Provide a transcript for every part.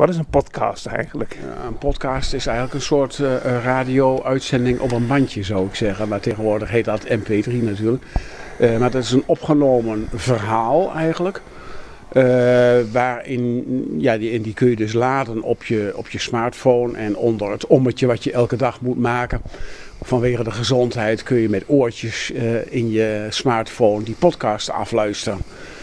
Wat is een podcast eigenlijk? Een podcast is eigenlijk een soort radio-uitzending op een bandje, zou ik zeggen. Maar tegenwoordig heet dat MP3 natuurlijk. Maar dat is een opgenomen verhaal eigenlijk. Die kun je dus laden op je smartphone. En onder het ommetje wat je elke dag moet maken. Vanwege de gezondheid kun je met oortjes in je smartphone die podcast afluisteren.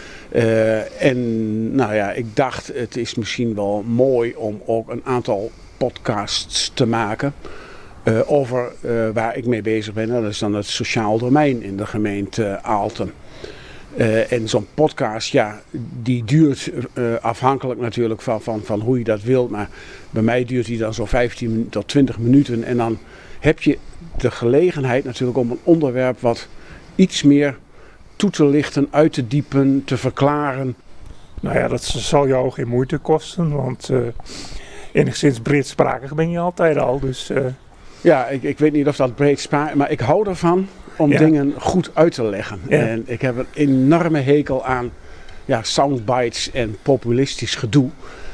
Ik dacht, het is misschien wel mooi om ook een aantal podcasts te maken over waar ik mee bezig ben. Dat is dan het sociaal domein in de gemeente Aalten. En zo'n podcast, die duurt afhankelijk natuurlijk van hoe je dat wilt. Maar bij mij duurt die dan zo'n 15 tot 20 minuten. En dan heb je de gelegenheid natuurlijk om een onderwerp wat iets meer toe te lichten, uit te diepen, te verklaren. Nou ja, dat zal jou geen moeite kosten, want enigszins breedsprakig ben je altijd al. Dus, Ja, ik weet niet of dat breedsprakig is, maar ik hou ervan om dingen goed uit te leggen. Ja. En ik heb een enorme hekel aan soundbites en populistisch gedoe.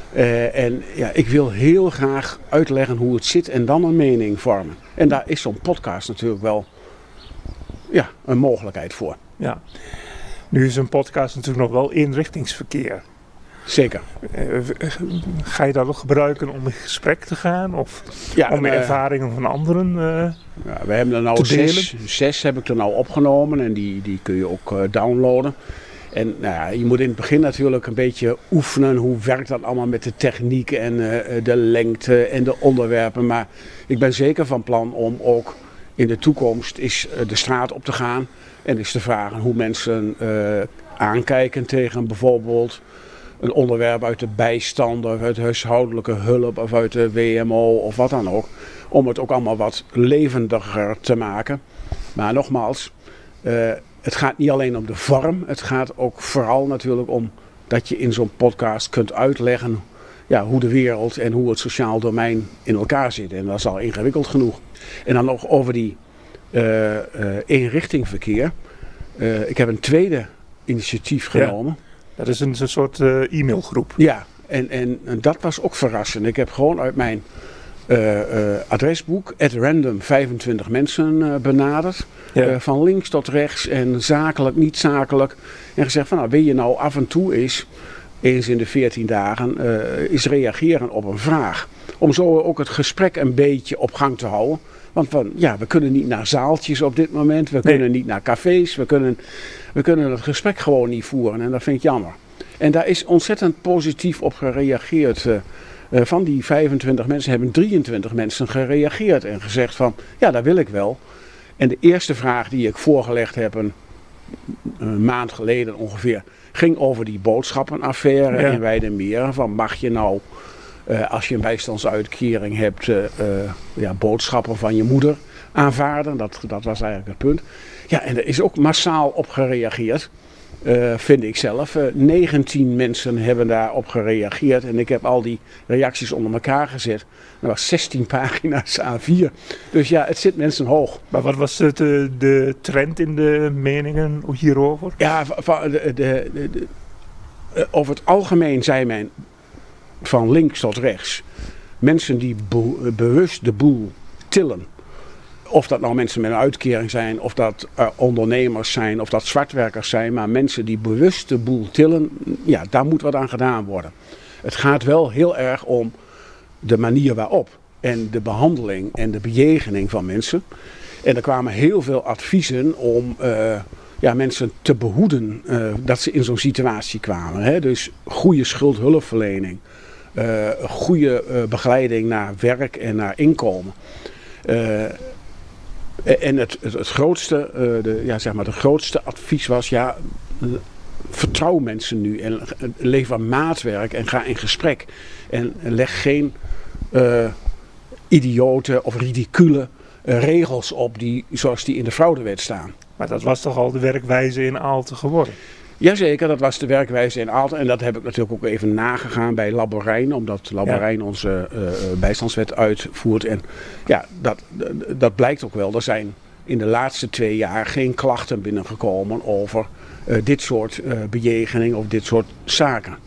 Ik wil heel graag uitleggen hoe het zit en dan een mening vormen. En daar is zo'n podcast natuurlijk wel een mogelijkheid voor. Ja, nu is een podcast natuurlijk nog wel eenrichtingsverkeer. Zeker. Ga je dat ook gebruiken om in gesprek te gaan of om de ervaringen van anderen we hebben er nou te delen? Zes heb ik er nou opgenomen en die kun je ook downloaden. En je moet in het begin natuurlijk een beetje oefenen. Hoe werkt dat allemaal met de techniek en de lengte en de onderwerpen. Maar ik ben zeker van plan om ook in de toekomst eens de straat op te gaan. En eens te vragen hoe mensen aankijken tegen bijvoorbeeld een onderwerp uit de bijstand of uit de huishoudelijke hulp of uit de WMO of wat dan ook. Om het ook allemaal wat levendiger te maken. Maar nogmaals, het gaat niet alleen om de vorm. Het gaat ook vooral natuurlijk om dat je in zo'n podcast kunt uitleggen hoe de wereld en hoe het sociaal domein in elkaar zit. En dat is al ingewikkeld genoeg. En dan nog over die eenrichtingverkeer. Ik heb een tweede initiatief genomen. Ja, dat is een soort e-mailgroep. Ja, en dat was ook verrassend. Ik heb gewoon uit mijn adresboek at random 25 mensen benaderd. Ja. Van links tot rechts en zakelijk, niet zakelijk. En gezegd van wil je nou af en toe eens in de 14 dagen eens reageren op een vraag. Om zo ook het gesprek een beetje op gang te houden. Want we kunnen niet naar zaaltjes op dit moment. We kunnen niet naar cafés. We kunnen het gesprek gewoon niet voeren. En dat vind ik jammer. En daar is ontzettend positief op gereageerd. Van die 25 mensen hebben 23 mensen gereageerd. En gezegd van, dat wil ik wel. En de eerste vraag die ik voorgelegd heb een maand geleden ongeveer, ging over die boodschappenaffaire in Weijdermeren. Van mag je nou, als je een bijstandsuitkering hebt, boodschappen van je moeder aanvaarden. Dat was eigenlijk het punt. Ja, en er is ook massaal op gereageerd. Vind ik zelf. 19 mensen hebben daarop gereageerd. En ik heb al die reacties onder elkaar gezet. Dat was 16 pagina's A4. Dus het zit mensen hoog. Maar wat was de trend in de meningen hierover? Ja, over het algemeen zei men van links tot rechts. Mensen die bewust de boel tillen. Of dat nou mensen met een uitkering zijn, of dat ondernemers zijn, of dat zwartwerkers zijn. Maar mensen die bewust de boel tillen, daar moet wat aan gedaan worden. Het gaat wel heel erg om de manier waarop. En de behandeling en de bejegening van mensen. En er kwamen heel veel adviezen om mensen te behoeden dat ze in zo'n situatie kwamen. Hè? Dus goede schuldhulpverlening. Goede begeleiding naar werk en naar inkomen. En het grootste, de grootste advies was, vertrouw mensen nu en lever maatwerk en ga in gesprek. En leg geen idiote of ridicule regels op zoals die in de fraudewet staan. Maar dat was toch al de werkwijze in Aalten geworden? Jazeker, dat was de werkwijze in Aalten. En dat heb ik natuurlijk ook even nagegaan bij Labborijn. Omdat Labborijn onze bijstandswet uitvoert. En dat blijkt ook wel. Er zijn in de laatste 2 jaar geen klachten binnengekomen over dit soort bejegening of dit soort zaken.